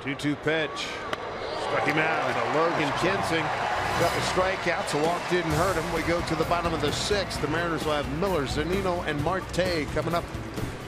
2-2 pitch. Struck him out. Logan Kensing. Couple strikeouts. A walk didn't hurt him. We go to the bottom of the 6th. The Mariners will have Miller, Zunino, and Marte coming up